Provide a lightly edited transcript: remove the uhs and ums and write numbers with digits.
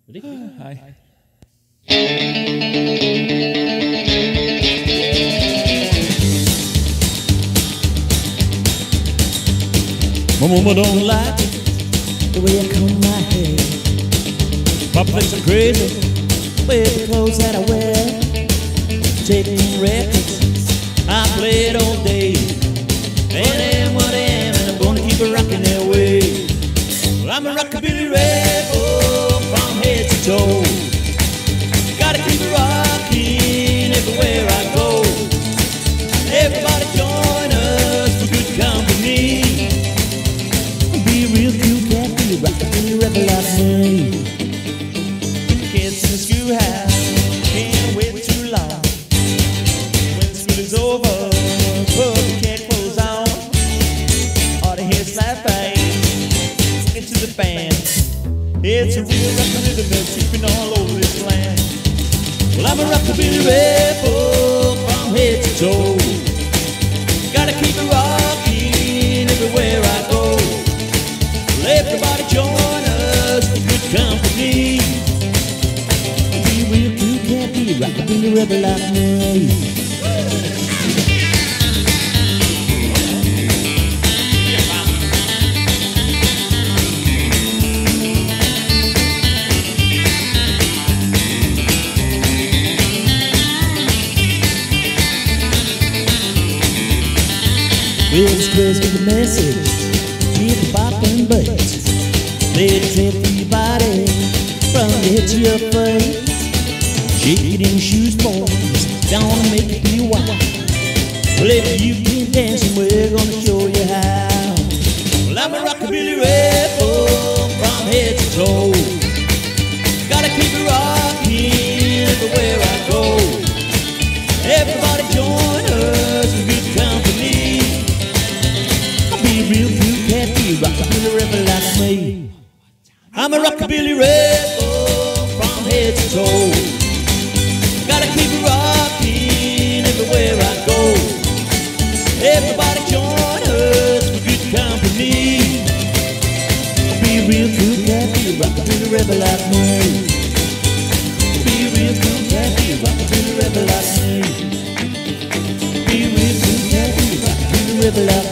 Hi. My mama don't like the way I comb my hair. Papa thinks I'm crazy with the clothes that I wear. Taking records, I play it all day. And I am what I am, and I'm gonna keep it rocking that way. Well, I'm a rockabilly rebel from head to toe. Gotta keep it rocking everywhere I go. Everybody join us for good company. Be real cool, can't be a rockabilly rebel like me. Kids in the schoolhouse can't wait too long. When school is over, put the cat clothes on. All the heads slap bang into the band. It's a real rockabilly that's sweeping all over this land. Well, I'm a rockabilly rebel from head to toe. Gotta keep it rocking everywhere I go. Well, everybody join us for good company. Be real cool, can't be a rockabilly rebel like me. Well, it's crazy with the message, keep the bop and bass. Let it tip your body from your head to your face. Shake it in your shoes, boys, don't wanna make it be wild. Well, if you can dance, we're gonna show you how. Well, I'm a rockabilly rebel from head to toe. Gotta keep it rocking everywhere I go. Everybody join us for good company. Real cool, can't be a rockabilly rebel like me. I'm a rockabilly rebel from head to toe. Gotta keep it rocking everywhere I go. Everybody join us for good company. Be real cool, can't be a rockabilly rebel like me. Be real cool, can't be a rockabilly rebel like me. Be real cool, can't be a rockabilly rebel like me.